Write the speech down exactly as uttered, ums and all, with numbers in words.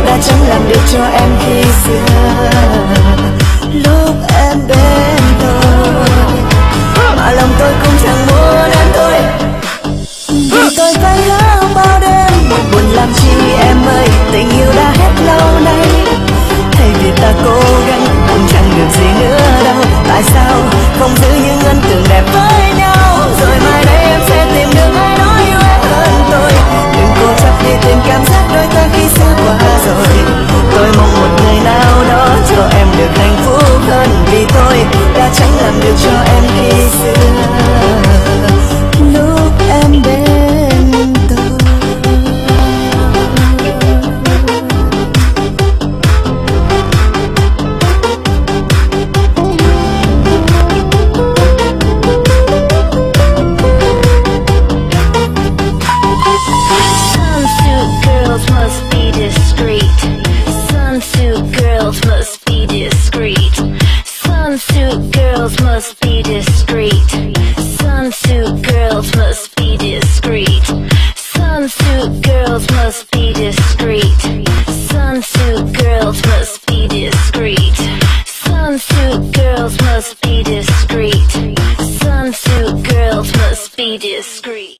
đã chẳng làm được cho em khi xưa. Lúc em bên tôi mà lòng tôi cũng chẳng muốn em thôi, vì tôi phải gắng bao đêm một buồn làm chi em ơi. Tình yêu đã hết lâu nay, thay vì ta cố gắng cũng chẳng được gì nữa đâu. Tại sao không giữ những ấn tượng đẹp với nhau, rồi mai đây em sẽ tìm được ai đó yêu em hơn tôi. Đừng cố chấp đi tìm cảm giác đôi ta khi xưa qua rồi. Tôi mong một ngày nào đó cho em được hạnh phúc hơn, vì tôi đã chẳng làm được cho em khi xưa. Lúc em bên tôi must be discreet. Sunsuit girls must be discreet. Sunsuit girls must be discreet. Sunsuit girls must be discreet. Sunsuit girls must be discreet. Sunsuit girls must be discreet. Sunsuit girls must be discreet. Sunsuit girls must be discreet.